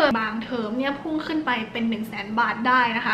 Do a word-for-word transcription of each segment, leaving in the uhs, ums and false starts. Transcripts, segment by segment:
บางเทอมเนี่ยพุ่งขึ้นไปเป็นหนึ่งแสนบาทได้นะคะ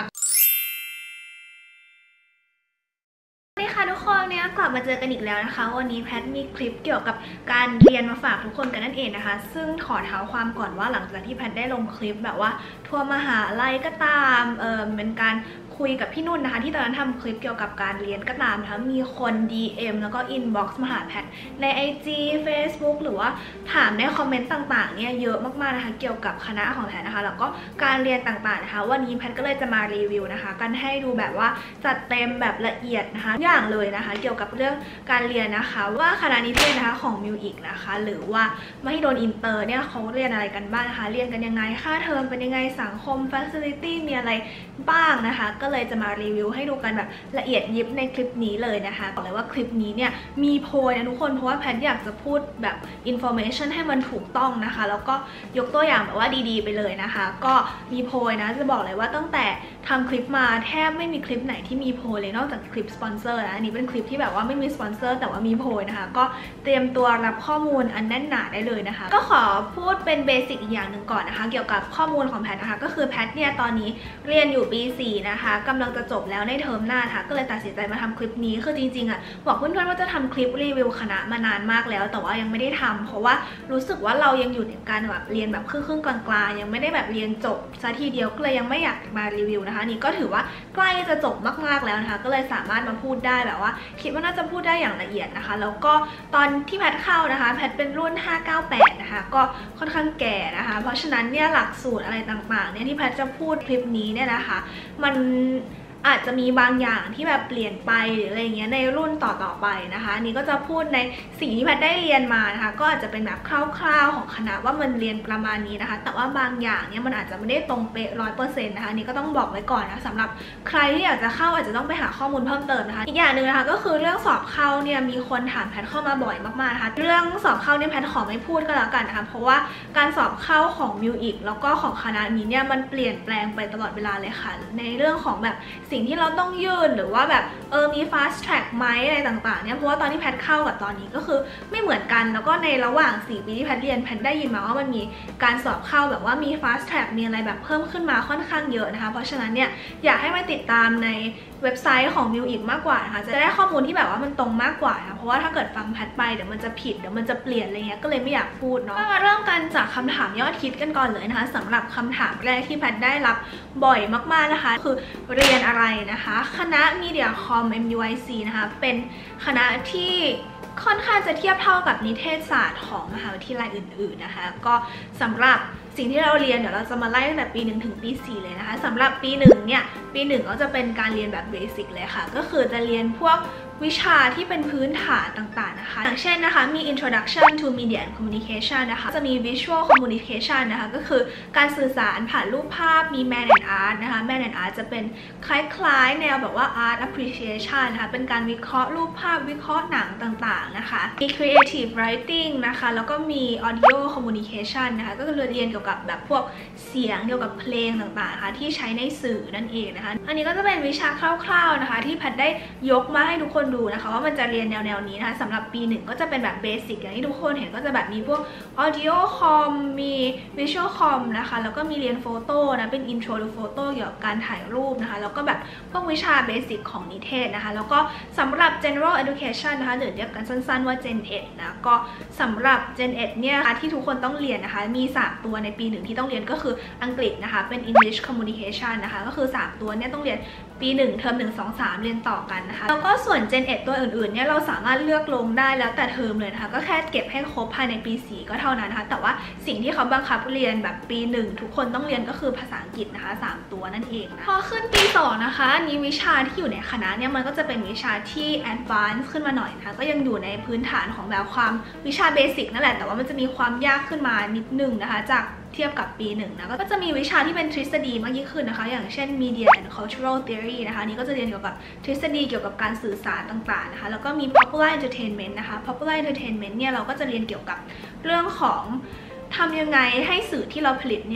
ทุกคนเนี่ยกลับมาเจอกันอีกแล้วนะคะวันนี้แพทมีคลิปเกี่ยวกับการเรียนมาฝากทุกคนกันนั่นเองนะคะซึ่งขอเท้าความก่อนว่าหลังจากที่แพทได้ลงคลิปแบบว่าทัวร์มหาลัยก็ตามเออเป็นการคุยกับพี่นุ่นนะคะที่ตอนนั้นทำคลิปเกี่ยวกับการเรียนก็ตามนะคะมีคน ดี เอ็ม แล้วก็ inbox มาหาแพทใน ไอ จี Facebook หรือว่าถามในคอมเมนต์ต่างๆเนี่ยเยอะมากๆนะคะเกี่ยวกับคณะของแพทนะคะแล้วก็การเรียนต่างๆนะคะวันนี้แพทก็เลยจะมารีวิวนะคะกันให้ดูแบบว่าจัดเต็มแบบละเอียดนะคะอย่างเลยนะคะเกี่ยวกับเรื่องการเรียนนะคะว่าคณะนิเทศนะคะของมิวอีกนะคะหรือว่ามหิดลอินเตอร์เนี่ยเขาเรียนอะไรกันบ้างนะคะเรียนกันยังไงค่าเทอมเป็นยังไงสังคม facility มีอะไรบ้างนะคะก็เลยจะมารีวิวให้ดูกันแบบละเอียดยิบในคลิปนี้เลยนะคะบอกเลยว่าคลิปนี้เนี่ยมีโพยนะทุกคนเพราะว่าแพทอยากจะพูดแบบ information ให้มันถูกต้องนะคะแล้วก็ยกตัวอย่างแบบว่าดีๆไปเลยนะคะก็มีโพยนะจะบอกเลยว่าตั้งแต่ทำคลิปมาแทบไม่มีคลิปไหนที่มีโพยเลยนอกจากคลิปสปอนเซอร์นะอันนี้เป็นคลิปที่แบบว่าไม่มีสปอนเซอร์แต่ว่ามีโพยนะคะก็เตรียมตัวรับข้อมูลอันแน่นหนาได้เลยนะคะก็ขอพูดเป็นเบสิกอีกอย่างหนึ่งก่อนนะคะเกี่ยวกับข้อมูลของแพทนะคะก็คือแพทเนี่ยตอนนี้เรียนอยู่ปีสี่นะคะกำลังจะจบแล้วในเทอมหน้าค่ะก็เลยตัดสินใจมาทำคลิปนี้คือจริงๆอ่ะบอกเพื่อนๆว่าจะทำคลิปรีวิวคณะมานานมากแล้วแต่ว่ายังไม่ได้ทำเพราะว่ารู้สึกว่าเรายังอยู่ในการแบบเรียนแบบครึ่งๆกลางๆยังไม่ได้แบบเรียนจบซะทีเดียวก็เลยยังไม่อยากมารีวิวนะคะนี่ก็ถือว่าใกล้จะจบมากๆแล้วนะคะก็เลยสามารถมาพูดได้แบบว่าคิดว่าน่าจะพูดได้อย่างละเอียดนะคะแล้วก็ตอนที่แพทเข้านะคะแพทเป็นรุ่นห้าเก้าแปดนะคะก็ค่อนข้างแก่นะคะเพราะฉะนั้นเนี่ยหลักสูตรอะไรต่างๆเนี่ยที่แพทจะพูดคลิปนี้เนี่ยนะคะมันอาจจะมีบางอย่างที่แบบเปลี่ยนไปหรืออะไรเงี้ยในรุ่นต่อๆไปนะคะอันนี้ก็จะพูดในสิ่งที่แพทได้เรียนมานะคะก็อาจจะเป็นแบบคร่าวๆของคณะว่ามันเรียนประมาณนี้นะคะแต่ว่าบางอย่างเนี่ยมันอาจจะไม่ได้ตรงเป๊ะร้อยเปอร์เซ็นต์นะคะนี่ก็ต้องบอกไว้ก่อนนะสำหรับใครที่อยากจะเข้าอาจจะต้องไปหาข้อมูลเพิ่มเติมนะคะอีกอย่างหนึ่งนะคะก็คือเรื่องสอบเข้าเนี่ยมีคนถามแพทเข้ามาบ่อยมากๆนะคะเรื่องสอบเข้าเนี่ยแพทขอไม่พูดก็แล้วกันนะคะเพราะว่าการสอบเข้าของมิวอีกแล้วก็ของคณะนี้เนี่ยมันเปลี่ยนแปลงไปตลอดเวลาเลยค่ะในเรื่องของแบบสิ่งที่เราต้องยื่นหรือว่าแบบเออมี fast track ไหมอะไรต่างๆเนี่ยเพราะว่าตอนที่แพทเข้ากับตอนนี้ก็คือไม่เหมือนกันแล้วก็ในระหว่างสี่ปีที่แพทเรียนแพทได้ยินมาว่ามันมีการสอบเข้าแบบว่ามี fast track มีอะไรแบบเพิ่มขึ้นมาค่อนข้างเยอะนะคะเพราะฉะนั้นเนี่ยอยากให้มาติดตามในเว็บไซต์ของมิวอีกมากกว่านะคะจะได้ข้อมูลที่แบบว่ามันตรงมากกว่านะเพราะว่าถ้าเกิดฟังแพทไปเดี๋ยวมันจะผิดเดี๋ยวมันจะเปลี่ยนอะไรเงี้ยก็เลยไม่อยากพูดเนาะมาเริ่มกันจากคำถามยอดฮิตกันก่อนเลยนะคะสำหรับคำถามแรกที่แพทได้รับบ่อยมากๆนะคะคือเรียนอะไรนะคะคณะ Media Com เอ็ม ยู ไอ ซี นะคะเป็นคณะที่ค่อนข้างจะเทียบเท่ากับนิเทศศาสตร์ของมหาวิทยาลัยอื่นๆนะคะก็สำหรับสิ่งที่เราเรียนเดี๋ยวเราจะมาไล่ตั้งแต่ปีหนึ่งถึงปีสี่เลยนะคะสำหรับปีหนึ่งเนี่ยปีหนึ่งก็จะเป็นการเรียนแบบเบสิกเลยค่ะก็คือจะเรียนพวกวิชาที่เป็นพื้นฐานต่างๆนะคะอย่างเช่นนะคะมี introduction to media and communication นะคะจะมี visual communication นะคะก็คือการสื่อสารผ่านรูปภาพมี man and art นะคะ man and art จะเป็นคล้ายๆแนวแบบว่า art appreciation นะคะเป็นการวิเคราะห์รูปภาพวิเคราะห์หนังต่างๆนะคะมี creative writing นะคะแล้วก็มี audio communication นะคะก็คือเรียนเกี่ยวกับแบบพวกเสียงเกี่ยวกับเพลงต่างๆนะคะที่ใช้ในสื่อนั่นเองนะคะอันนี้ก็จะเป็นวิชาคร่าวๆนะคะที่แพทได้ยกมาให้ทุกคนดูนะคะว่ามันจะเรียนแนวๆนี้นะคะสำหรับปีหนึ่งก็จะเป็นแบบเบสิกอย่างที่ทุกคนเห็นก็จะแบบมีพวก audio com มี visual com นะคะแล้วก็มีเรียนโฟโต้นะเป็น intro to photo เกี่ยวกับการถ่ายรูปนะคะแล้วก็แบบพวกวิชาเบสิกของนิเทศนะคะแล้วก็สำหรับ general education นะคะหรือเรียกกันสั้นๆว่า Gen เอ็ดนะก็สำหรับ Gen เอ็ดเนี่ยที่ทุกคนต้องเรียนนะคะมีสามตัวในปีหนึ่งที่ต้องเรียนก็คืออังกฤษนะคะเป็น English Communication นะคะก็คือสามตัวเนี่ยต้องเรียนปีหนึ่งเทอมหนึ่ง สอง สามเรียนต่อกันนะคะแล้วก็ส่วน Gen เอ็ดตัวอื่นๆเนี่ยเราสามารถเลือกลงได้แล้วแต่เทอมเลยนะคะก็แค่เก็บให้ครบภายในปีสี่ก็เท่านั้นนะคะแต่ว่าสิ่งที่เขาบังคับเรียนแบบปีหนึ่งทุกคนต้องเรียนก็คือภาษาอังกฤษนะคะสามตัวนั่นเองนะพอขึ้นปีสองนะคะนี้วิชาที่อยู่ในคณะเนี่ยมันก็จะเป็นวิชาที่ advance ขึ้นมาหน่อยนะคะก็ยังอยู่ในพื้นฐานของแบบความวิชาเบสิกนั่นแหละแต่ว่ามันจะมีความยากขึ้นมานิดนึงนะคะจากเทียบกับปีหนึ่งนะก็จะมีวิชาที่เป็นทฤษฎีมากยิ่งขึ้นนะคะอย่างเช่น media and cultural theory นะคะนี่ก็จะเรียนเกี่ยวกับทฤษฎีเกี่ยวกับการสื่อสารต่างๆนะคะแล้วก็มี popular entertainment นะคะ popular entertainment เนี่ยเราก็จะเรียนเกี่ยวกับเรื่องของทำยังไงให้สื่อที่เราผลิตเนี่ย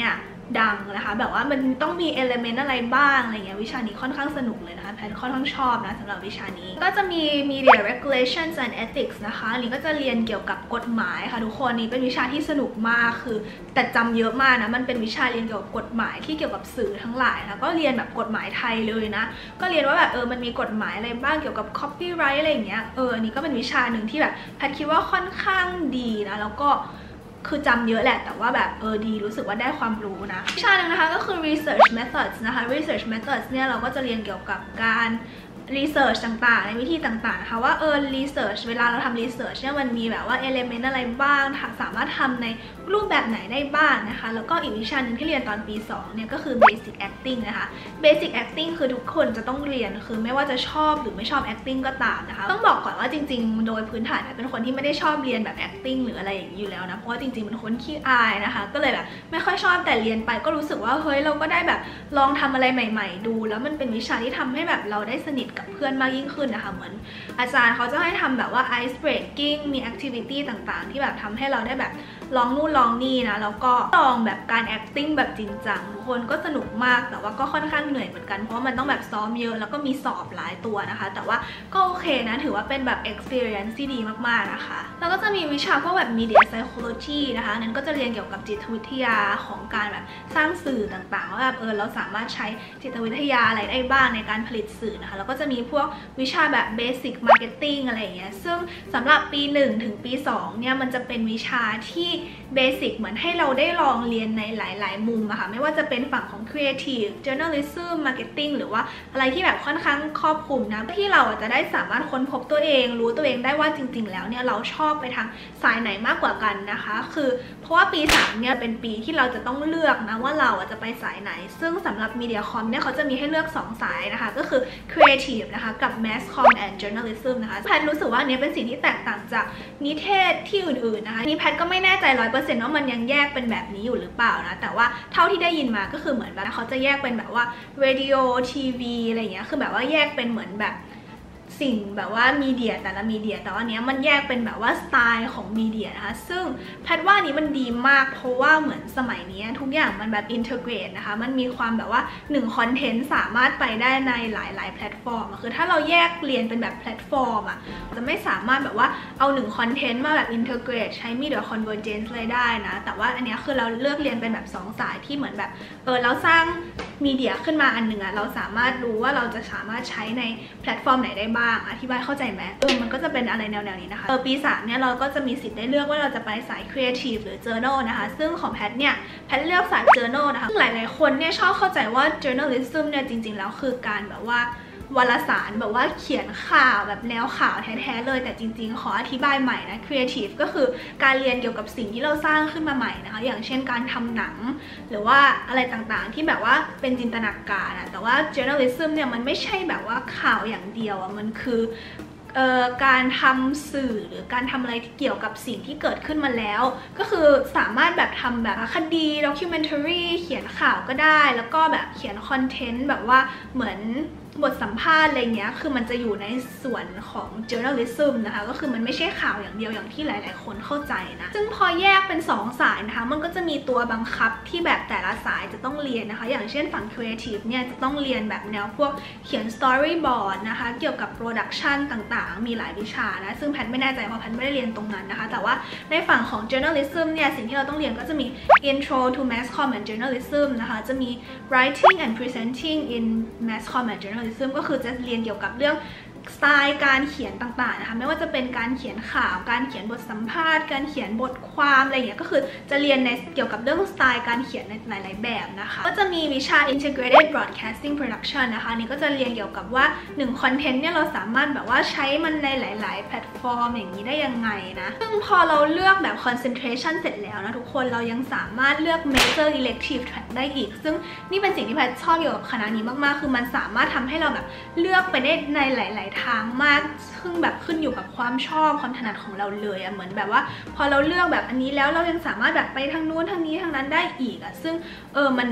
ดังนะคะแบบว่ามันต้องมีเอลิเมนต์อะไรบ้างอะไรเงี้ยวิชานี้ค่อนข้างสนุกเลยนะคะแพทค่อนข้างชอบนะสำหรับวิชานี้ก็จะมี media regulations and ethics นะคะอันนี้ก็จะเรียนเกี่ยวกับกฎหมายค่ะทุกคนนี้เป็นวิชาที่สนุกมากคือแต่จำเยอะมากนะมันเป็นวิชาเรียนเกี่ยวกับกฎหมายที่เกี่ยวกับสื่อทั้งหลายนะก็เรียนแบบกฎหมายไทยเลยนะก็เรียนว่าแบบเออมันมีกฎหมายอะไรบ้างเกี่ยวกับ copyright อะไรอย่างเงี้ยเอออันนี้ก็เป็นวิชาหนึ่งที่แบบแพทคิดว่าค่อนข้างดีนะแล้วก็คือจำเยอะแหละแต่ว่าแบบเออดีรู้สึกว่าได้ความรู้นะวิชาหนึ่งนะคะก็คือ research methods นะคะ research methods เนี่ยเราก็จะเรียนเกี่ยวกับการresearch ต่างๆในวิธีต่างๆนะคะว่าเออ research เวลาเราทำ research เนี่ยมันมีแบบว่า element อะไรบ้างสามารถทำในรูปแบบไหนได้บ้างนะคะแล้วก็อีกวิชาหนึ่งที่เรียนตอนปีสองเนี่ยก็คือ basic acting นะคะ basic acting คือทุกคนจะต้องเรียนคือไม่ว่าจะชอบหรือไม่ชอบ acting ก็ตามนะคะต้องบอกก่อนว่าจริงๆโดยพื้นฐานเป็นคนที่ไม่ได้ชอบเรียนแบบ acting หรืออะไรอย่างนี้อยู่แล้วนะเพราะว่าจริงๆเป็นคนขี้อายนะคะก็เลยแบบไม่ค่อยชอบแต่เรียนไปก็รู้สึกว่าเฮ้ยเราก็ได้แบบลองทำอะไรใหม่ๆดูแล้วมันเป็นวิชาที่ทำให้แบบเราได้สนิทกับเพื่อนมากยิ่งขึ้นนะคะเหมือนอาจารย์เขาจะให้ทำแบบว่า ice breaking มี activity ต่างๆที่แบบทำให้เราได้แบบลองนู่นลองนี่นะแล้วก็ลองแบบการ acting แบบจริงจังทุกคนก็สนุกมากแต่ว่าก็ค่อนข้างเหนื่อยเหมือนกันเพราะมันต้องแบบซ้อมเยอะแล้วก็มีสอบหลายตัวนะคะแต่ว่าก็โอเคนะถือว่าเป็นแบบ experience ที่ดีมากๆนะคะแล้วก็จะมีวิชาพวกแบบ media psychology นะคะนั้นก็จะเรียนเกี่ยวกับจิตวิทยาของการแบบสร้างสื่อต่างๆว่าแบบเออเราสามารถใช้จิตวิทยาอะไรได้บ้างในการผลิตสื่อนะคะแล้วก็จะมีพวกวิชาแบบ basic marketing อะไรอย่างเงี้ยซึ่งสำหรับปีหนึ่งถึงปีสองเนี่ยมันจะเป็นวิชาที่เบสิกเหมือนให้เราได้ลองเรียนในหลายๆมุมอะค่ะไม่ว่าจะเป็นฝั่งของ creative journalism marketing หรือว่าอะไรที่แบบค่อนข้างครอบคลุมนะที่เราจะได้สามารถค้นพบตัวเองรู้ตัวเองได้ว่าจริงๆแล้วเนี่ยเราชอบไปทางสายไหนมากกว่ากันนะคะคือเพราะว่าปีสามเนี่ยเป็นปีที่เราจะต้องเลือกนะว่าเราจะไปสายไหนซึ่งสำหรับ media com เนี่ยเขาจะมีให้เลือกสองสายนะคะก็คือ creative นะคะกับ mass com and journalism นะคะแพทรู้สึกว่าอันนี้เป็นสิ่งที่แตกต่างจากนิเทศที่อื่นๆนะคะนี่แพทก็ไม่แน่ใจ ร้อยเปอร์เซ็นต์ ว่ามันยังแยกเป็นแบบนี้อยู่หรือเปล่านะแต่ว่าเท่าที่ได้ยินมาก็คือเหมือนแบบเขาจะแยกเป็นแบบว่า radio ที วี อะไรอย่างเงี้ยคือแบบว่าแยกเป็นเหมือนแบบสิ่งแบบว่ามีเดียแต่ละมีเดียแต่ว่าเนี้ยมันแยกเป็นแบบว่าสไตล์ของมีเดียนะคะซึ่งแพทว่านี้มันดีมากเพราะว่าเหมือนสมัยนี้ทุกอย่างมันแบบอินเทอร์เกรตนะคะมันมีความแบบว่าหนึ่งคอนเทนต์สามารถไปได้ในหลายๆแพลตฟอร์มคือถ้าเราแยกเรียนเป็นแบบแพลตฟอร์มอ่ะจะไม่สามารถแบบว่าเอาหนึ่งคอนเทนต์มาแบบอินเทอร์เกรตใช้มีเดียคอนเวอร์เจนซ์เลยได้นะแต่ว่าอันนี้คือเราเลือกเรียนเป็นแบบสองสายที่เหมือนแบบเออเราสร้างมีเดียขึ้นมาอันหนึ่งอะเราสามารถรู้ว่าเราจะสามารถใช้ในแพลตฟอร์มไหนได้บ้างอธิบายเข้าใจไหมเออมันก็จะเป็นอะไรแนวๆนี้นะคะเออปีสามเนี่ยเราก็จะมีสิทธิ์ได้เลือกว่าเราจะไปสาย Creative หรือ Journal นะคะซึ่งของแพทเนี่ยแพทเลือกสาย Journal นะคะซึ่งหลายๆคนเนี่ยชอบเข้าใจว่า Journalism เนี่ยจริงๆแล้วคือการแบบว่าวารสารแบบว่าเขียนข่าวแบบแนวข่าวแท้ๆเลยแต่จริงๆขออธิบายใหม่นะ Creative ก็คือการเรียนเกี่ยวกับสิ่งที่เราสร้างขึ้นมาใหม่นะคะอย่างเช่นการทำหนังหรือว่าอะไรต่างๆที่แบบว่าเป็นจินตนาการอะแต่ว่า Journalism เนี่ยมันไม่ใช่แบบว่าข่าวอย่างเดียวอะมันคือการทำสื่อหรือการทำอะไรที่เกี่ยวกับสิ่งที่เกิดขึ้นมาแล้วก็คือสามารถแบบทำแบบคดี documentary เขียนข่าวก็ได้แล้วก็แบบเขียนคอนเทนต์แบบว่าเหมือนบทสัมภาษณ์อะไรเงี้ยคือมันจะอยู่ในส่วนของ journalism นะคะก็คือมันไม่ใช่ข่าวอย่างเดียวอย่างที่หลายๆคนเข้าใจนะซึ่งพอแยกเป็นสองสายนะคะมันก็จะมีตัวบังคับที่แบบแต่ละสายจะต้องเรียนนะคะอย่างเช่นฝั่ง creative เนี่ยจะต้องเรียนแบบแนวพวกเขียน storyboard นะคะเกี่ยวกับ production ต่างๆมีหลายวิชานะซึ่งแพทไม่แน่ใจเพราะแพทไม่ได้เรียนตรงนั้นนะคะแต่ว่าในฝั่งของ journalism เนี่ยสิ่งที่เราต้องเรียนก็จะมี intro to mass com and journalism นะคะจะมี writing and presenting in mass com and journalismก็คือจะเรียนเกี่ยวกับเรื่องสไตล์การเขียนต่างๆนะคะไม่ว่าจะเป็นการเขียนข่าวการเขียนบทสัมภาษณ์การเขียนบทความอะไรอย่างเงี้ยก็คือจะเรียนในเกี่ยวกับเรื่องสไตล์การเขียนในหลายๆแบบนะคะก็จะมีวิชา integrated broadcasting production นะคะนี่ก็จะเรียนเกี่ยวกับว่าหนึ่งคอนเทนต์เนี่ยเราสามารถแบบว่าใช้มันในหลายๆแพลตฟอร์มอย่างนี้ได้ยังไงนะซึ่งพอเราเลือกแบบ concentration เสร็จแล้วนะทุกคนเรายังสามารถเลือก major elective track ได้อีกซึ่งนี่เป็นสิ่งที่แพทชอบเกี่ยวกับคณะนี้มากๆคือมันสามารถทำให้เราแบบเลือกไปได้ในหลายๆทางมากซึ่งแบบขึ้นอยู่กับความชอบความถนัดของเราเลยอะเหมือนแบบว่าพอเราเลือกแบบอันนี้แล้วเรายังสามารถแบบไปทางนู้นทางนี้ทางนั้นได้อีกอะซึ่งเออมันแบบ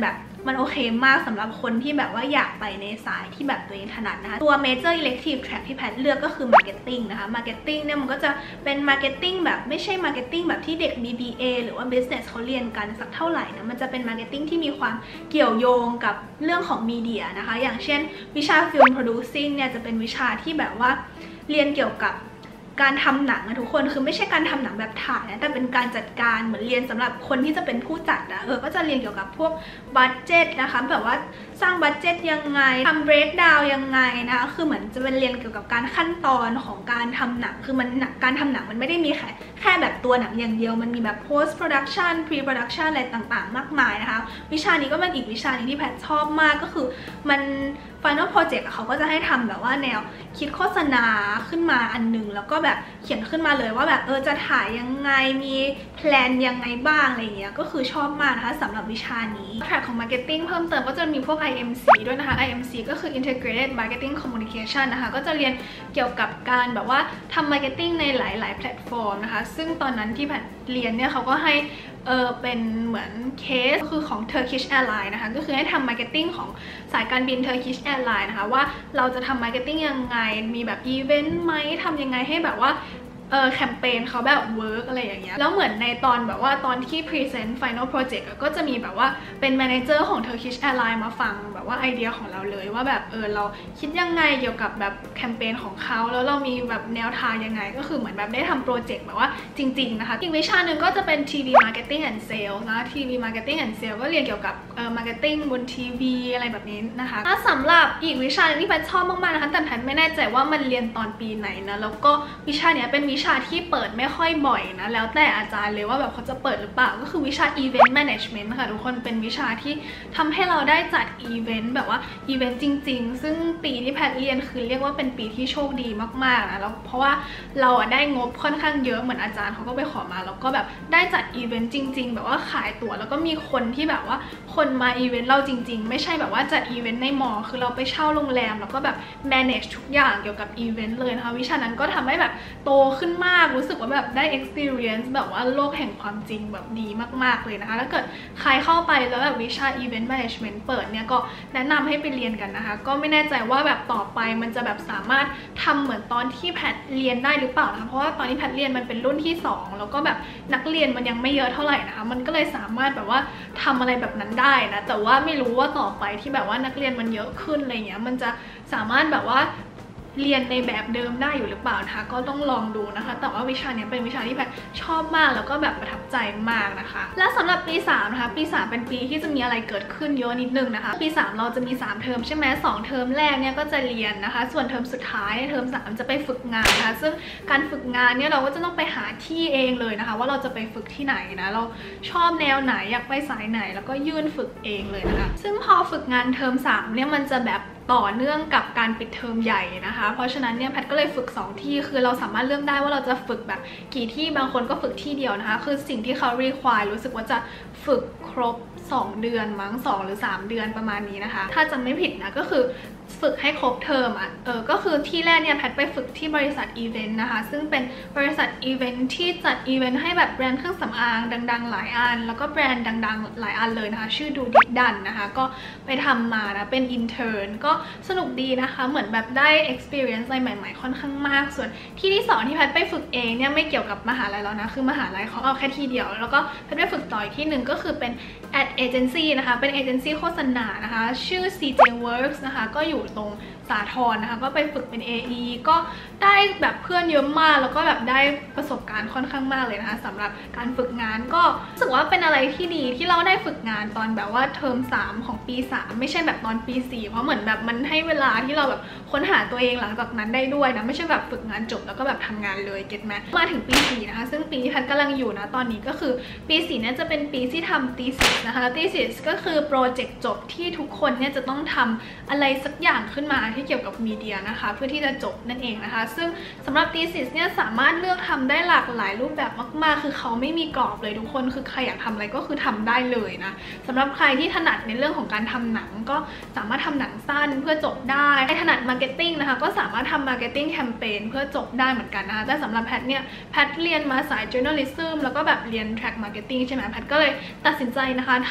มันโอเคมากสำหรับคนที่แบบว่าอยากไปในสายที่แบบตัวเองถนัดนะคะตัว major elective track ที่แพทเลือกก็คือ marketing นะคะ marketing เนี่ยมันก็จะเป็น marketing แบบไม่ใช่ marketing แบบที่เด็ก บี บี เอ หรือว่า business เขาเรียนกันสักเท่าไหร่นะมันจะเป็น marketing ที่มีความเกี่ยวโยงกับเรื่องของมีเดียนะคะอย่างเช่นวิชา film producing เนี่ยจะเป็นวิชาที่แบบว่าเรียนเกี่ยวกับการทำหนังนะทุกคนคือไม่ใช่การทำหนังแบบถ่ายนะแต่เป็นการจัดการเหมือนเรียนสำหรับคนที่จะเป็นผู้จัดนะเออก็จะเรียนเกี่ยวกับพวกบัดเจ็ตนะคะแบบว่าสร้างบัดเจ็ตยังไงทำเบรกดาวน์ยังไงนะคะคือเหมือนจะเป็นเรียนเกี่ยวกับการขั้นตอนของการทำหนังคือมันการทำหนังมันไม่ได้มีแค่แค่แบบตัวหนังอย่างเดียวมันมีแบบ post production pre production อะไรต่างๆมากมายนะคะวิชานี้ก็เป็นอีกวิชาหนึ่งที่แพทชอบมากก็คือมัน final project เขาก็จะให้ทำแบบว่าแนวคิดโฆษณาขึ้นมาอันนึงแล้วก็แบบเขียนขึ้นมาเลยว่าแบบเออจะถ่ายยังไงมีแพลนยังไงบ้างอะไรเงี้ยก็คือชอบมากนะคะสำหรับวิชานี้แทร็กของ marketing เพิ่มเติมก็จะมีพวก ไอ เอ็ม ซี ด้วยนะคะ ไอ เอ็ม ซี ก็คือ integrated marketing communication นะคะก็จะเรียนเกี่ยวกับการแบบว่าทำ marketing ในหลายๆแพลตฟอร์มนะคะซึ่งตอนนั้นที่แพทเรียนเนี่ยเขาก็ให้เออเป็นเหมือนเคสคือของ Turkish Airlines นะคะก็คือให้ทำ marketing ของสายการบิน Turkish Airlines นะคะว่าเราจะทำ marketing ยังไงมีแบบอีเวนต์ไหมทำยังไงให้แบบว่าเออแคมเปญเขาแบบเวิร์กอะไรอย่างเงี้ยแล้วเหมือนในตอนแบบว่าตอนที่ present final project ก็จะมีแบบว่าเป็น manager ของ Turkish Airlines มาฟังแบบว่าไอเดียของเราเลยว่าแบบเออเราคิดยังไงเกี่ยวกับแบบแคมเปญของเขาแล้วเรามีแบบแนวทางยังไงก็คือเหมือนแบบได้ทำโปรเจกต์แบบว่าจริงๆนะคะอีกวิชาหนึ่งก็จะเป็น ที วี marketing and sales นะ ที วี marketing and sales ก็เรียนเกี่ยวกับเออ marketing บนทีวีอะไรแบบนี้นะคะถ้าสำหรับอีกวิชาหนึ่งที่แพทชอบมากๆนะคะแต่แพทไม่แน่ใจว่ามันเรียนตอนปีไหนนะแล้วก็วิชาเนี้ยเป็นวิชาที่เปิดไม่ค่อยบ่อยนะแล้วแต่อาจารย์เลยว่าแบบเขาจะเปิดหรือเปล่าก็คือวิชา event management ค่ะทุกคนเป็นวิชาที่ทำให้เราได้จัดอีเวนต์แบบว่าอีเวนต์จริงๆซึ่งปีที่แพทเรียนคือเรียกว่าเป็นปีที่โชคดีมากๆนะแล้วเพราะว่าเราอะได้งบค่อนข้างเยอะเหมือนอาจารย์เขาก็ไปขอมาแล้วก็แบบได้จัดอีเวนต์จริงๆแบบว่าขายตั๋วแล้วก็มีคนที่แบบว่าคนมาอีเวนต์เราจริงๆไม่ใช่แบบว่าจัดอีเวนต์ในมอคือเราไปเช่าโรงแรมแล้วก็แบบ manage ทุกอย่างเกี่ยวกับอีเวนต์เลยนะคะวิชานั้นก็ทำให้แบบโตขึ้นมากรู้สึกว่าแบบได้ experience แบบว่าโลกแห่งความจริงแบบดีมากๆเลยนะคะถ้าเกิดใครเข้าไปแล้วแบบวิชา event management เปิดเนี่ยก็แนะนำให้ไปเรียนกันนะคะก็ไม่แน่ใจว่าแบบต่อไปมันจะแบบสามารถทำเหมือนตอนที่แพทเรียนได้หรือเปล่านะคะเพราะว่าตอนที่แพทเรียนมันเป็นรุ่นที่สองแล้วก็แบบนักเรียนมันยังไม่เยอะเท่าไหร่นะคะมันก็เลยสามารถแบบว่าทำอะไรแบบนั้นได้นะแต่ว่าไม่รู้ว่าต่อไปที่แบบว่านักเรียนมันเยอะขึ้นอะไรเงี้ยมันจะสามารถแบบว่าเรียนในแบบเดิมได้อยู่หรือเปล่านะคะก็ต้องลองดูนะคะแต่ว่าวิชานี้เป็นวิชาที่แพทชอบมากแล้วก็แบบประทับใจมากนะคะและสำหรับปีสามนะคะปีสามเป็นปีที่จะมีอะไรเกิดขึ้นเยอะนิดนึงนะคะปีสามเราจะมีสามเทอมใช่ไหมสองเทอมแรกเนี่ยก็จะเรียนนะคะส่วนเทอมสุดท้ายเทอมสามจะไปฝึกงานนะคะซึ่งการฝึกงานเนี่ยเราก็จะต้องไปหาที่เองเลยนะคะว่าเราจะไปฝึกที่ไหนนะเราชอบแนวไหนอยากไปสายไหนแล้วก็ยื่นฝึกเองเลยนะคะซึ่งพอฝึกงานเทอมสามเนี่ยมันจะแบบต่อเนื่องกับการปิดเทอมใหญ่นะคะเพราะฉะนั้นเนี่ยแพทก็เลยฝึกสองที่คือเราสามารถเลือกได้ว่าเราจะฝึกแบบกี่ที่บางคนก็ฝึกที่เดียวนะคะคือสิ่งที่เขา require รู้สึกว่าจะฝึกครบสองเดือนมั้งสองหรือสามเดือนประมาณนี้นะคะถ้าจำไม่ผิดนะก็คือฝึกให้ครบเทอมอ่ะเออก็คือที่แรกเนี่ยแพทไปฝึกที่บริษัทอีเวนต์นะคะซึ่งเป็นบริษัทอีเวนต์ที่จัดอีเวนต์ให้แบบแบรนด์เครื่องสำอางดังๆหลายอันแล้วก็แบรนด์ดังๆหลายอันเลยนะคะชื่อดูดิดันนะคะก็ไปทำมานะเป็นอินเทอร์นก็สนุกดีนะคะเหมือนแบบได้ experience อะไรใหม่ๆค่อนข้างมากส่วนที่ที่สองที่แพทไปฝึกเองเนี่ยไม่เกี่ยวกับมหาลัยแล้วนะคือมหาลัยเขาเอาแค่ที่เดียวแล้วก็แพทไปฝึกต่ออีกที่หนึ่งก็คือเป็น ad agency นะคะเป็นเอเจนซี่โฆษณานะคะชื่อ ซี เจ Works นะคะก็อยู่ตรงสาทรนะคะก็ไปฝึกเป็น เอ อี ก็ได้แบบเพื่อนเยอะมากแล้วก็แบบได้ประสบการณ์ค่อนข้างมากเลยนะคะสำหรับการฝึกงานก็รู้สึกว่าเป็นอะไรที่ดีที่เราได้ฝึกงานตอนแบบว่าเทอมสามของปีสามไม่ใช่แบบตอนปีสี่เพราะเหมือนแบบมันให้เวลาที่เราแบบค้นหาตัวเองหลังจากนั้นได้ด้วยนะไม่ใช่แบบฝึกงานจบแล้วก็แบบทำงานเลยเก็ตไหมมาถึงปีสี่นะคะซึ่งปีที่แพทกำลังอยู่นะตอนนี้ก็คือปีสี่เนี่ยจะเป็นปีที่ทำ thesis นะคะ thesis ก็คือโปรเจกต์จบที่ทุกคนเนี่ยจะต้องทำอะไรสักอย่างขึ้นมาที่เกี่ยวกับมีเดียนะคะเพื่อที่จะจบนั่นเองนะคะซึ่งสำหรับ thesis เนี่ยสามารถเลือกทำได้หลากหลายรูปแบบมากๆคือเขาไม่มีกรอบเลยทุกคนคือใครอยากทำอะไรก็คือทำได้เลยนะสำหรับใครที่ถนัดในเรื่องของการทำหนังก็สามารถทำหนังสั้นเพื่อจบได้ใครถนัด marketing นะคะก็สามารถทำ marketing campaign เพื่อจบได้เหมือนกันนะคะแต่สำหรับแพทเนี่ยแพทเรียนมาสาย journalism แล้วก็แบบเรียน track marketing ใช่ไหมแพทก็เลยตัดสินใจนะคะท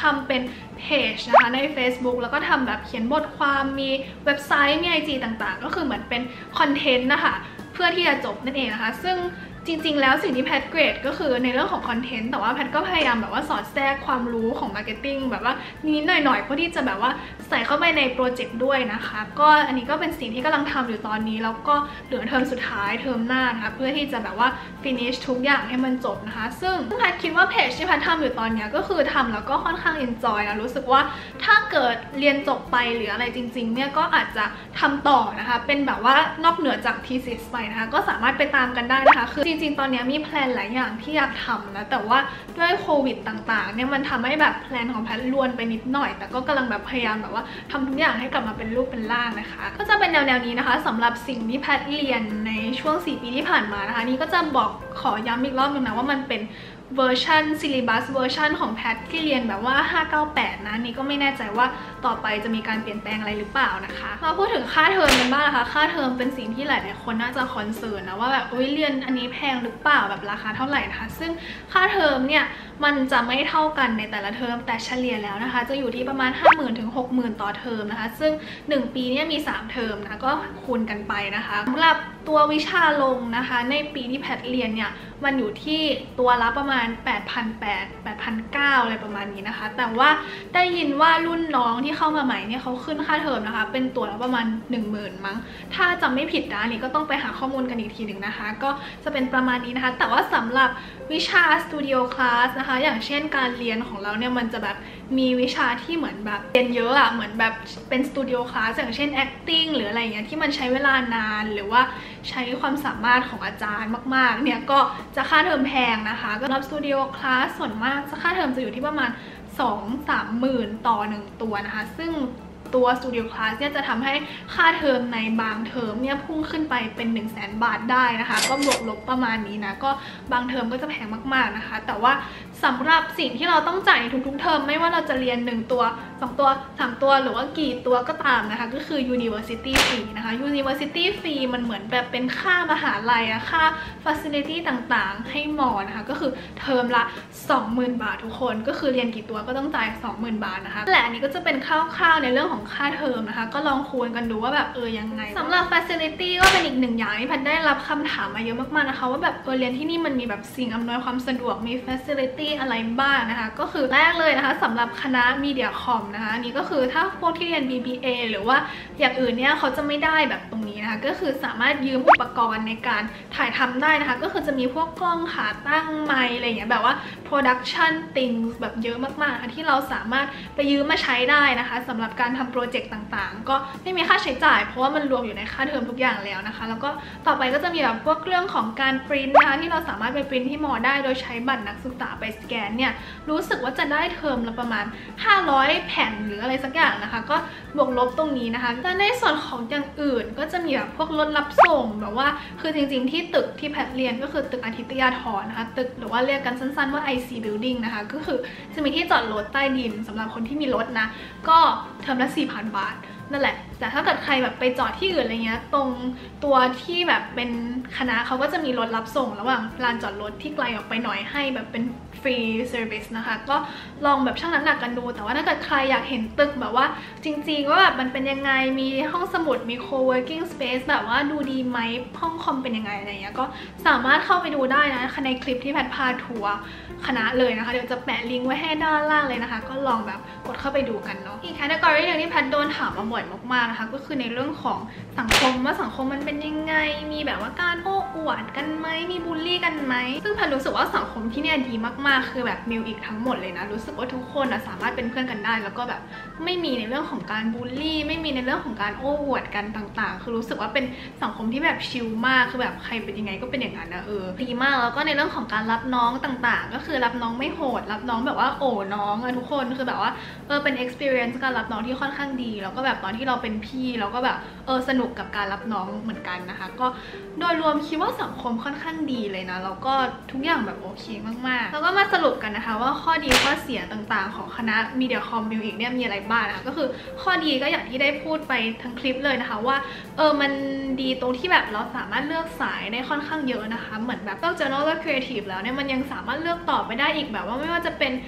ำเป็นเพจนะคะใน Facebook แล้วก็ทำแบบเขียนบทความมีเว็บไซต์มี ไอ จี ต่างๆก็คือเหมือนเป็นคอนเทนต์นะคะเพื่อที่จะจบนั่นเองนะคะซึ่งจริงๆแล้วสิ่งที่แพทเกรดก็คือในเรื่องของคอนเทนต์แต่ว่าแพทก็พยายามแบบว่าสอดแทรกความรู้ของมาร์เก็ตติ้งแบบว่านิดๆหน่อยๆเพื่อที่จะแบบว่าใส่เข้าไปในโปรเจกต์ด้วยนะคะก็อันนี้ก็เป็นสิ่งที่กำลังทำอยู่ตอนนี้แล้วก็เหลือเทอมสุดท้ายเทอมหน้านะคะเพื่อที่จะแบบว่า finish ทุกอย่างให้มันจบนะคะซึ่งแพทคิดว่าเพจที่แพททำอยู่ตอนนี้ก็คือทำแล้วก็ค่อนข้าง enjoy นะรู้สึกว่าถ้าเกิดเรียนจบไปหรืออะไรจริงๆเนี่ยก็อาจจะทำต่อนะคะเป็นแบบว่านอกเหนือจาก thesis ไปนะคะก็สามารถไปตามกันได้นะคะคือจริงๆตอนนี้มีแพลนหลายอย่างที่อยากทำนะแต่ว่าด้วยโควิดต่างๆเนี่ยมันทำให้แบบแพลนของแพทลวนไปนิดหน่อยแต่ก็กำลังแบบพยายามแบบว่าทำทุกอย่างให้กลับมาเป็นรูปเป็นร่างนะคะก็จะเป็นแนวๆนี้นะคะสำหรับสิ่งที่แพทเรียนในช่วงสี่ปีที่ผ่านมานะคะนี่ก็จะบอกขอย้ำอีกรอบนึงนะว่ามันเป็นเวอร์ชันซิลิบัสเวอร์ชันของแพทที่เรียนแบบว่าห้าเก้าแปดนะนี่ก็ไม่แน่ใจว่าต่อไปจะมีการเปลี่ยนแปลงอะไรหรือเปล่านะคะมาพูดถึงค่าเทอมกันบ้างนะคะค่าเทอมเป็นสิ่งที่หลายๆคนน่าจะคอนเซิร์นนะว่าแบบอุ้ยเรียนอันนี้แพงหรือเปล่าแบบราคาเท่าไหร่นะคะซึ่งค่าเทอมเนี่ยมันจะไม่เท่ากันในแต่ละเทอมแต่เฉลี่ยแล้วนะคะจะอยู่ที่ประมาณ ห้าหมื่น ถึง หกหมื่น ต่อเทอมนะคะซึ่งหนึ่งปีเนี่ยมีสามเทอมนะก็คูณกันไปนะคะสำหรับตัววิชาลงนะคะในปีที่แพทเรียนเนี่ยมันอยู่ที่ตัวละประมาณ แปดพันแปดร้อย แปดพันเก้าร้อย อะไรประมาณนี้นะคะแต่ว่าได้ยินว่ารุ่นน้องที่เข้ามาใหม่เนี่ยเขาขึ้นค่าเทอมนะคะเป็นตัวละประมาณ หนึ่งหมื่น มั้งถ้าจำไม่ผิดนะนี่ก็ต้องไปหาข้อมูลกันอีกทีหนึ่งนะคะก็จะเป็นประมาณนี้นะคะแต่ว่าสำหรับวิชา Studio Class นะคะอย่างเช่นการเรียนของเราเนี่ยมันจะแบบมีวิชาที่เหมือนแบบเรียนเยอะอะเหมือนแบบเป็น Studio Class อย่างเช่น acting หรืออะไรอย่างเงี้ยที่มันใช้เวลานานหรือว่าใช้ความสามารถของอาจารย์มากๆเนี่ยก็จะค่าเทอมแพงนะคะก็รับ Studio Class ส่วนมากค่าเทอมจะอยู่ที่ประมาณ สองถึงสามหมื่น ต่อหนึ่งตัวนะคะซึ่งตัว Studio Class เนี่ยจะทำให้ค่าเทอมในบางเทอมเนี่ยพุ่งขึ้นไปเป็น หนึ่งแสน บาทได้นะคะก็บวกลบประมาณนี้นะก็บางเทอมก็จะแพงมากๆนะคะแต่ว่าสำหรับสิ่งที่เราต้องจ่ายในทุกๆเทอมไม่ว่าเราจะเรียนหนึ่งตัวสองตัวสามตัวหรือว่ากี่ตัวก็ตามนะคะก็คือ University Fee นะคะ University Fee มันเหมือนแบบเป็นค่ามหาลัยอะค่า Facility ต่างๆให้มอนะคะก็คือเทอมละ สองหมื่น บาททุกคนก็คือเรียนกี่ตัวก็ต้องจ่าย สองหมื่น บาทนะคะและอันนี้ก็จะเป็นคร่าวๆในเรื่องของค่าเทอมนะคะก็ลองคูณกันดูว่าแบบเออยังไงสำหรับ Facility ก็เป็นอีกหนึ่งอย่างที่แพทได้รับคำถามมาเยอะมากๆนะคะว่าแบบเออเรียนที่นี่มันมีแบบสิ่งอำนวยความสะดวกมี Facility อะไรบ้างนะคะก็คือแรกเลยนะคะสำหรับคณะ Media Com นะคะอันนี้ก็คือถ้าพวกที่เรียน บี บี เอ หรือว่าอย่างอื่นเนี่ยเขาจะไม่ได้แบบตรงนี้นะคะก็คือสามารถยืมอุปกรณ์ในการถ่ายทำได้นะคะก็คือจะมีพวกกล้องขาตั้งไมค์อะไรอย่างเงี้ยแบบว่า Production things แบบเยอะมากๆค่ะที่เราสามารถไปยืมมาใช้ได้นะคะสำหรับการทำโปรเจกต์ต่างๆก็ไม่มีค่าใช้จ่ายเพราะว่ามันรวมอยู่ในค่าเทอมทุกอย่างแล้วนะคะแล้วก็ต่อไปก็จะมีแบบพวกเรื่องของการปริ้นนะคะที่เราสามารถไปปริ้นที่มอได้โดยใช้บัตรนักศึกษาไปสแกนเนี่ยรู้สึกว่าจะได้เทอมละประมาณห้าร้อยแผ่นหรืออะไรสักอย่างนะคะก็บวกลบตรงนี้นะคะแต่ในส่วนของอย่างอื่นก็จะมีแบบพวกรถรับส่งแบบว่าคือจริงๆที่ตึกที่แพทเรียนก็คือตึกอาทิตยาธรนะคะตึกหรือว่าเรียกกันสั้นๆว่า ไอ ซี Building นะคะก็คือจะมีที่จอดรถใต้ดินสำหรับคนที่มีรถนะก็เทอมละ สี่พัน บาทนั่นแหละแต่ถ้าเกิดใครแบบไปจอดที่อื่นอะไรเงี้ยตรงตัวที่แบบเป็นคณะเขาก็จะมีรถรับส่งระหว่างลานจอดรถที่ไกลออกไปหน่อยให้แบบเป็นฟรีเซอร์วิสนะคะก็ลองแบบชั่งน้ำหนักกันดูแต่ว่าถ้าเกิดใครอยากเห็นตึกแบบว่าจริงๆว่าแบบมันเป็นยังไงมีห้องสมุดมี co-working space แบบว่าดูดีไหมห้องคอมเป็นยังไงอะไรเงี้ยก็สามารถเข้าไปดูได้นะในคลิปที่แพทพาทัวร์คณะเลยนะคะเดี๋ยวจะแปะลิงก์ไว้ให้ด้านล่างเลยนะคะก็ลองแบบกดเข้าไปดูกันเนาะอีกแคตตากรีนึงที่แพทโดนถามมาบ่อยมากๆนะคะก็คือในเรื่องของสังคมว่าสังคมมันเป็นยังไงมีแบบว่าการโอ้อวดกันไหมมีบูลลี่กันไหมซึ่งแพทรู้สึกว่าสังคมที่เนี่ยดีมากๆคือแบบมิวอีกทั้งหมดเลยนะรู้สึกว่าทุกคนสามารถเป็นเพื่อนกันได้แล้วก็แบบไม่มีในเรื่องของการบูลลี่ไม่มีในเรื่องของการโอ้อวดกันต่างๆคือรู้สึกว่าเป็นสังคมที่แบบชิลมากคือแบบใครเป็นยังไงก็เป็นอย่างนั้นนะเออดีมากแล้วก็ในเรื่องของการรับน้องต่างๆก็คือรับน้องไม่โหดรับน้องแบบว่าโอ้น้องอะทุกคนคือแบบว่าเออเป็น experience การรับน้องที่ค่อนข้างดีแล้วก็แบบตอนที่เราเป็นพี่เราก็แบบเออสนุกกับการรับน้องเหมือนกันนะคะก็โดยรวมคิดว่าสังคมค่อนข้างดีเลยนะแล้วก็ทุกอย่างแบบโอเคมากๆแล้วก็มาสรุปกันนะคะว่าข้อดีข้อเสียต่างๆของคณะ Media Com มิวอีกเนี่ยมีอะไรบ้างนะคะก็คือข้อดีก็อย่างที่ได้พูดไปทั้งคลิปเลยนะคะว่าเออมันดีตรงที่แบบเราสามารถเลือกสายได้ค่อนข้างเยอะนะคะเหมือนแบบนอกจาก Journal และ Creative แล้วเนี่ยมันยังสามารถเลือกต่อไปได้อีกแบบว่าไม่ว่าจะเป็น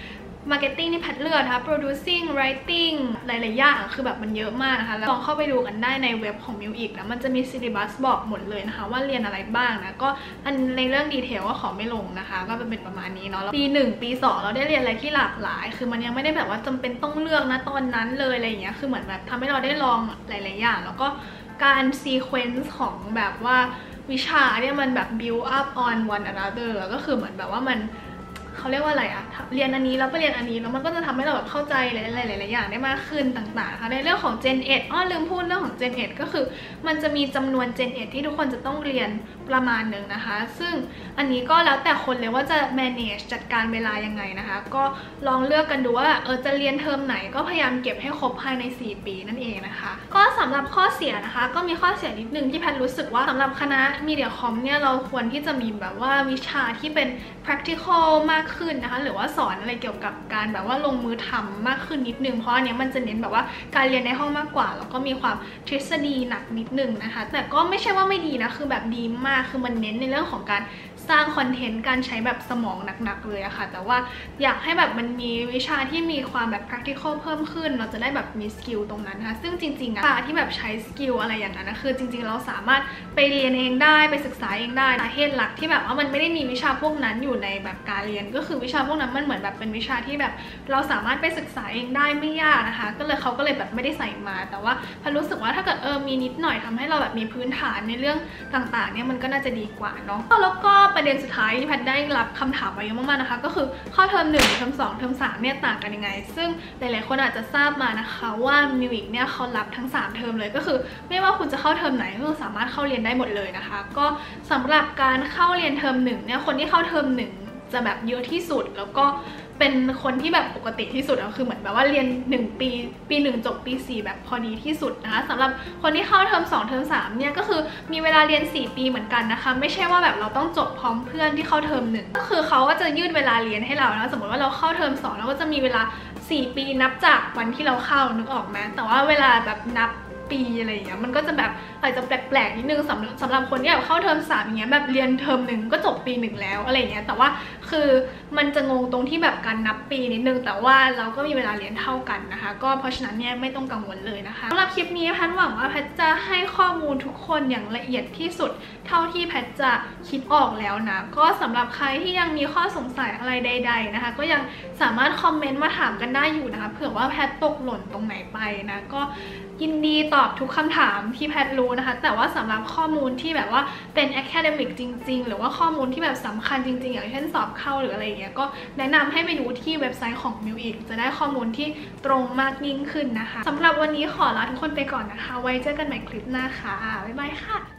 marketing นี่แพทเลือกนะคะ producing writing หลายๆอย่างคือแบบมันเยอะมากนะคะแล้วลองเข้าไปดูกันได้ในเว็บของ มิว อี นะมันจะมี syllabus บอกหมดเลยนะคะว่าเรียนอะไรบ้างนะก็อันในเรื่องดีเทลก็ขอไม่ลงนะคะก็เป็นประมาณนี้เนาะปีหนึ่งปีสองเราได้เรียนอะไรที่หลากหลายคือมันยังไม่ได้แบบว่าจำเป็นต้องเลือกนะตอนนั้นเลยอะไรอย่างเงี้ยคือเหมือนแบบทำให้เราได้ลองหลายๆอย่างแล้วก็การซีเควนซ์ของแบบว่าวิชาเนี่ยมันแบบ build up on one another ก็คือเหมือนแบบว่ามันเขาเรียกว่าอะไรอะเรียนอันนี้แล้วไปเรียนอันนี้แล้วมันก็จะทำให้เราแบบเข้าใจหลายๆอย่างได้มากขึ้นต่างๆค่ะในเรื่องของ Gen เอ็ดอ้อลืมพูดเรื่องของ Gen เอ็ดก็คือมันจะมีจำนวน Gen เอ็ดที่ทุกคนจะต้องเรียนประมาณหนึ่งนะคะซึ่งอันนี้ก็แล้วแต่คนเลยว่าจะ manage จัดการเวลายังไงนะคะก็ลองเลือกกันดูว่าเออจะเรียนเทอมไหนก็พยายามเก็บให้ครบภายในสี่ปีนั่นเองนะคะก็สำหรับข้อเสียนะคะก็มีข้อเสียนิดนึงที่แพทรู้สึกว่าสำหรับคณะ Media Com เนี่ยเราควรที่จะมีแบบว่าวิชาที่เป็น practical มากขึ้นนะคะหรือว่าสอนอะไรเกี่ยวกับการแบบว่าลงมือทำมากขึ้นนิดนึงเพราะอันนี้มันจะเน้นแบบว่าการเรียนในห้องมากกว่าแล้วก็มีความทฤษฎีหนักนิดนึงนะคะแต่ก็ไม่ใช่ว่าไม่ดีนะคือแบบดีมากคือมันเน้นในเรื่องของการสร้างคอนเทนต์การใช้แบบสมองหนักๆเลยอะค่ะแต่ว่าอยากให้แบบมันมีวิชาที่มีความแบบ practical เพิ่มขึ้นเราจะได้แบบมีสกิลตรงนั้นนะคะซึ่งจริงๆอะที่แบบใช้สกิลอะไรอย่างนั้นนะคือจริงๆเราสามารถไปเรียนเองได้ไปศึกษาเองได้สาเหตุหลักที่แบบว่ามันไม่ได้มีวิชาพวกนั้นอยู่ในแบบการเรียนก็คือวิชาพวกนั้นมันเหมือนแบบเป็นวิชาที่แบบเราสามารถไปศึกษาเองได้ไม่ยากนะคะก็เลยเขาก็เลยแบบไม่ได้ใส่มาแต่ว่าพอรู้สึกว่าถ้าเกิดเออมีนิดหน่อยทำให้เราแบบมีพื้นฐานในเรื่องต่างๆเนี่ยมันก็น่าจะดีกว่าเนาะแล้วก็ประเด็นสุดท้ายที่แพทได้รับคำถามมาเยอะมากๆนะคะก็คือข้อเทอมหนึ่งเทอมสองเทอมสามเนี่ยต่างกันยังไงซึ่งหลายๆคนอาจจะทราบมานะคะว่า มิว อี เนี่ยเขารับทั้งสามเทอมเลยก็คือไม่ว่าคุณจะเข้าเทอมไหนก็สามารถเข้าเรียนได้หมดเลยนะคะก็สำหรับการเข้าเรียนเทอมหนึ่งเนี่ยคนที่เข้าเทอมหนึ่งจะแบบเยอะที่สุดแล้วก็เป็นคนที่แบบปกติที่สุดก็คือเหมือนแบบว่าเรียนหนึ่งปีปีหนึ่งจบปีสี่แบบพอดีที่สุดนะคะสำหรับคนที่เข้าเทอมสองเทอมสามเนี่ยก็คือมีเวลาเรียนสี่ปีเหมือนกันนะคะไม่ใช่ว่าแบบเราต้องจบพร้อมเพื่อนที่เข้าเทอมหนึ่งก็คือเขาก็จะยืดเวลาเรียนให้เรานะสมมติว่าเราเข้าเทอมสองเราก็จะมีเวลาสี่ปีนับจากวันที่เราเข้านึกออกไหมแต่ว่าเวลาแบบนับปีอะไรอย่างเงี้ยมันก็จะแบบอาจจะแปลกๆนิดนึงสำหรับสำหรับคนที่แบบเข้าเทอมสามอย่างเงี้ยแบบเรียนเทอมหนึ่งก็จบปีหนึ่งแล้วอะไรอย่างเงี้ยแต่ว่าคือมันจะงงตรงที่แบบการนับปีนิดนึงแต่ว่าเราก็มีเวลาเรียนเท่ากันนะคะก็เพราะฉะนั้นเนี่ยไม่ต้องกังวลเลยนะคะสำหรับคลิปนี้แพทหวังว่าแพทจะให้ข้อมูลทุกคนอย่างละเอียดที่สุดเท่าที่แพทจะคิดออกแล้วนะก็สำหรับใครที่ยังมีข้อสงสัยอะไรใดๆนะคะก็ยังสามารถคอมเมนต์มาถามกันได้อยู่นะคะเผื่อว่าแพทตกหล่นตรงไหนไปนะก็ยินดีตอบทุกคำถามที่แพทรู้นะคะแต่ว่าสำหรับข้อมูลที่แบบว่าเป็น academic จริงๆหรือว่าข้อมูลที่แบบสำคัญจริงๆอย่างเช่นสอบเข้าหรืออะไรอย่างเงี้ยก็แนะนำให้ไปดูที่เว็บไซต์ของ มิว อี จะได้ข้อมูลที่ตรงมากยิ่งขึ้นนะคะสำหรับวันนี้ขอลาทุกคนไปก่อนนะคะไว้เจอกันใหม่คลิปหน้าค่ะบ๊ายบายค่ะ